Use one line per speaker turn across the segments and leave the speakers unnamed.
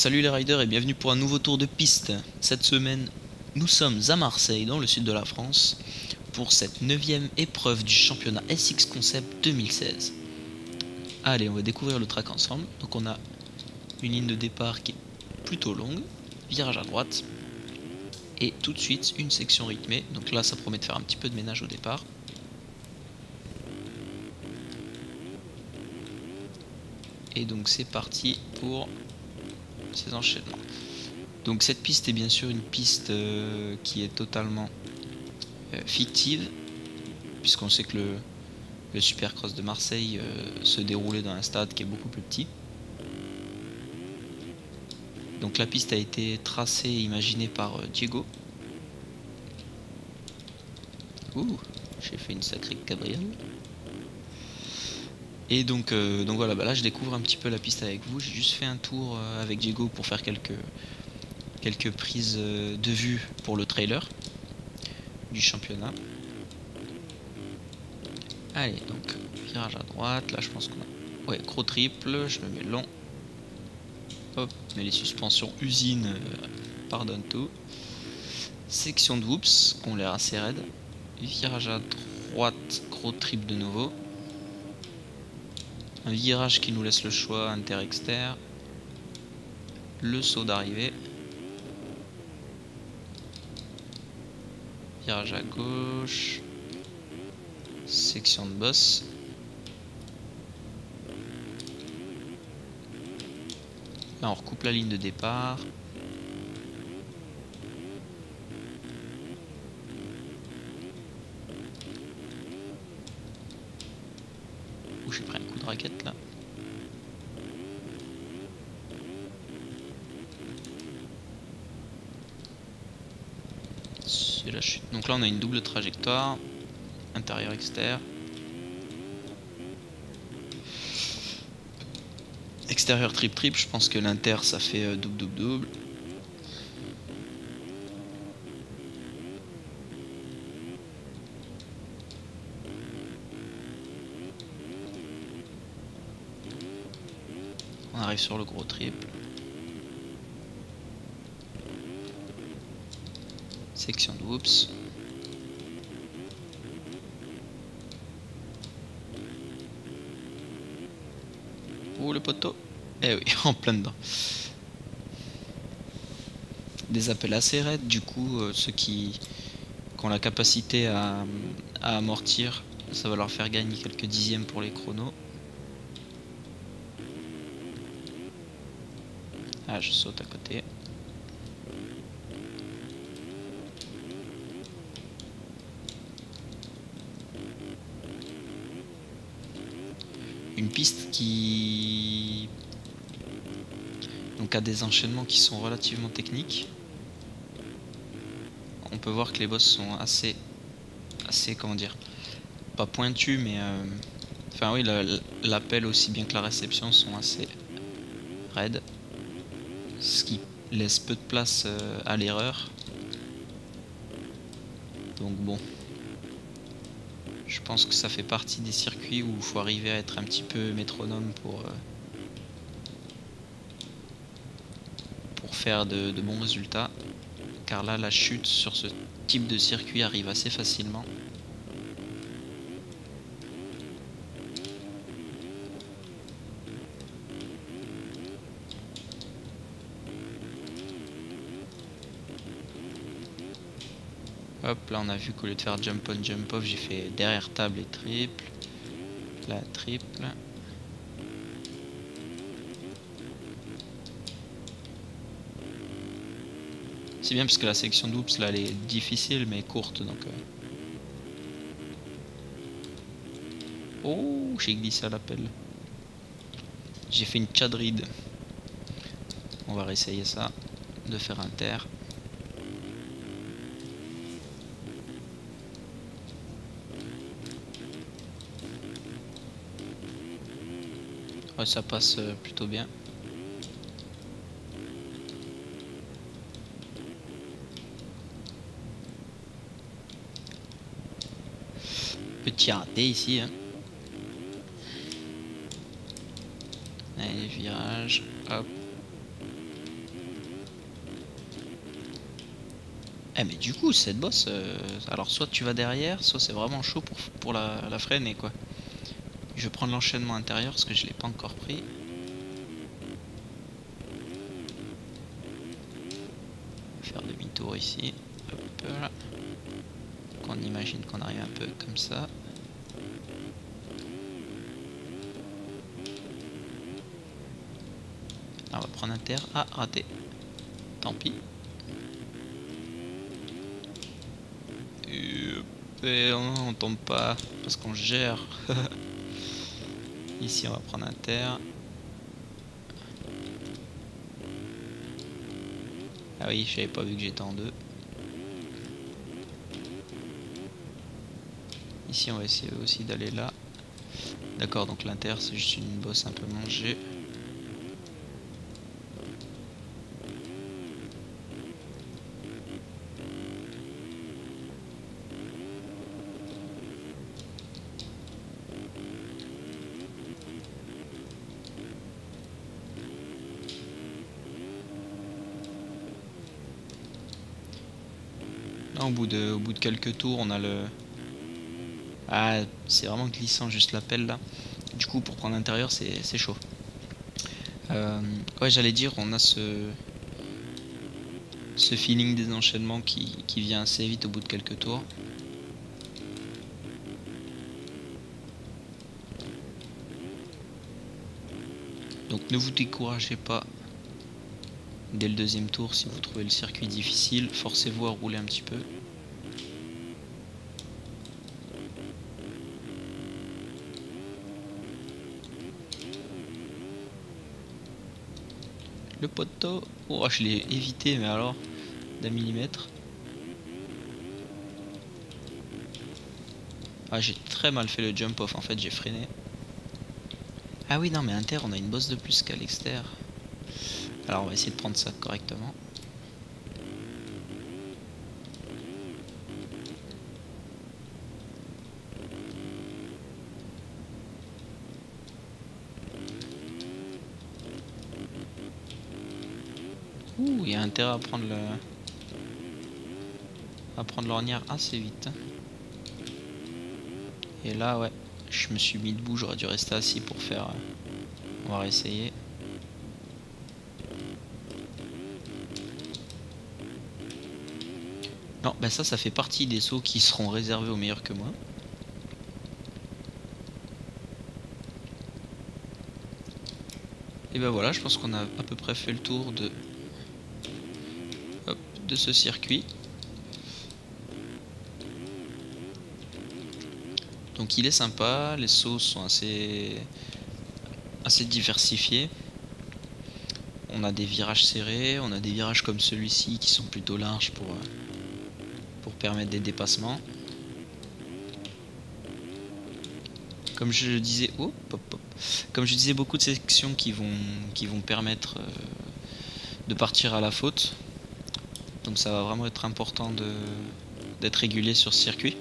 Salut les riders et bienvenue pour un nouveau tour de piste. Cette semaine, nous sommes à Marseille, dans le sud de la France, pour cette 9e épreuve du championnat SX Concept 2016. Allez, on va découvrir le track ensemble. Donc on a une ligne de départ qui est plutôt longue, virage à droite, et tout de suite une section rythmée. Donc là, ça promet de faire un petit peu de ménage au départ. Et donc c'est parti pour ces enchaînements. Donc cette piste est bien sûr une piste qui est totalement fictive, puisqu'on sait que le Supercross de Marseille se déroulait dans un stade qui est beaucoup plus petit. Donc la piste a été tracée et imaginée par Diego. Ouh, j'ai fait une sacrée cabriole. Et donc voilà, là je découvre un petit peu la piste avec vous. J'ai juste fait un tour avec Diego pour faire quelques prises de vue pour le trailer du championnat. Allez, donc virage à droite, là je pense qu'on a... Ouais, gros triple, je me mets long. Hop, mais les suspensions usine pardonnent tout. Section de whoops, qui ont l'air assez raide. Virage à droite, gros triple de nouveau. Un virage qui nous laisse le choix inter-exter. Le saut d'arrivée. Virage à gauche. Section de boss. Là on recoupe la ligne de départ. Ouh, j'ai pris un coup de raquette là. C'est la chute. Donc là on a une double trajectoire. Intérieur-extérieur. Extérieur trip-trip, je pense que l'inter ça fait double-double-double. On arrive sur le gros triple. Section de whoops. Oh le poteau. Eh oui, en plein dedans. Des appels assez raides, du coup ceux qui ont la capacité à amortir, ça va leur faire gagner quelques dixièmes pour les chronos. Ah, je saute à côté. Une piste qui donc a des enchaînements qui sont relativement techniques. On peut voir que les boss sont assez comment dire, pas pointus, mais enfin oui, l'appel aussi bien que la réception sont assez raides, ce qui laisse peu de place à l'erreur. Donc bon, je pense que ça fait partie des circuits où il faut arriver à être un petit peu métronome pour faire de bons résultats, car là la chute sur ce type de circuit arrive assez facilement. Hop, là on a vu qu'au lieu de faire jump on jump off, j'ai fait derrière table et triple. Là triple. C'est bien parce que la section d'oops là elle est difficile mais courte, donc oh, j'ai glissé à l'appel. J'ai fait une chadride. On va réessayer ça, de faire inter. Ouais, ça passe plutôt bien. Petit raté ici, hein. Allez, virage, hop. Eh mais du coup cette bosse, alors soit tu vas derrière, soit c'est vraiment chaud pour la freiner quoi. Je vais prendre l'enchaînement intérieur parce que je l'ai pas encore pris. Faire demi-tour ici. Hop là. Donc on imagine qu'on arrive un peu comme ça. Là, on va prendre un terre. Ah, raté. Tant pis. Et on tombe pas parce qu'on gère. Ici on va prendre un terre. Ah oui, j'avais pas vu que j'étais en deux. Ici on va essayer aussi d'aller là. D'accord, donc l'inter c'est juste une bosse un peu mangée. Là, au bout de quelques tours, on a le... Ah, c'est vraiment glissant, juste la pelle là. Du coup, pour prendre l'intérieur, c'est chaud. Ouais, j'allais dire, on a ce feeling des enchaînements qui vient assez vite au bout de quelques tours. Donc ne vous découragez pas dès le deuxième tour si vous trouvez le circuit difficile, forcez-vous à rouler un petit peu. Le poteau, oh je l'ai évité mais alors d'un millimètre. Ah j'ai très mal fait le jump off en fait, j'ai freiné. Ah oui non mais inter on a une bosse de plus qu'à l'extérieur. Alors on va essayer de prendre ça correctement. Ouh, il y a intérêt à prendre l'ornière assez vite. Et là ouais, je me suis mis debout, j'aurais dû rester assis pour faire... On va réessayer. Non, bah ça fait partie des sauts qui seront réservés aux meilleurs que moi. Et ben voilà, je pense qu'on a à peu près fait le tour de ce circuit. Donc il est sympa, les sauts sont assez diversifiés. On a des virages serrés, on a des virages comme celui-ci qui sont plutôt larges pour permettre des dépassements. Comme je disais, comme je disais, beaucoup de sections qui vont permettre de partir à la faute. Donc ça va vraiment être important d'être régulier sur ce circuit.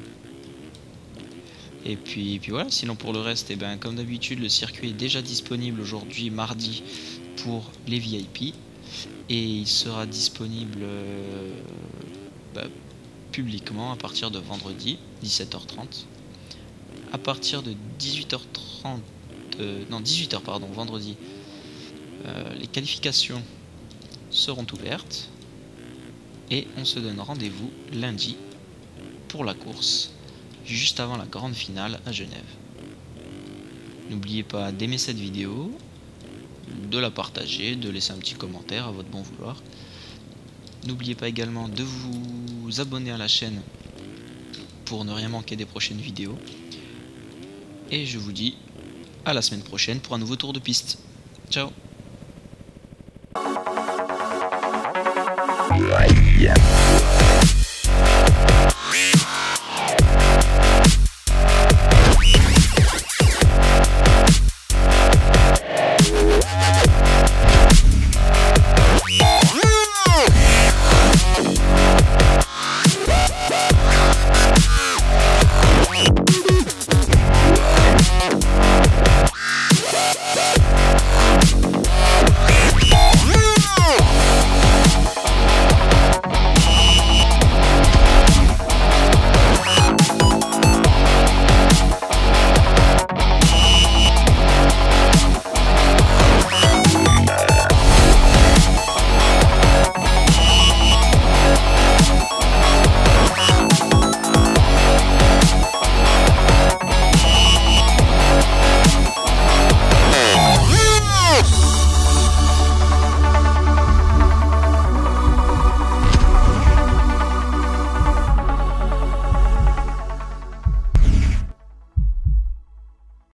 Et puis voilà, sinon pour le reste, et ben, comme d'habitude, le circuit est déjà disponible aujourd'hui, mardi, pour les VIP. Et il sera disponible publiquement à partir de vendredi, 17h30. À partir de 18h30, non 18h pardon, vendredi, les qualifications seront ouvertes. Et on se donne rendez-vous lundi pour la course, juste avant la grande finale à Genève. N'oubliez pas d'aimer cette vidéo, de la partager, de laisser un petit commentaire à votre bon vouloir. N'oubliez pas également de vous abonner à la chaîne pour ne rien manquer des prochaines vidéos. Et je vous dis à la semaine prochaine pour un nouveau tour de piste. Ciao. Yeah.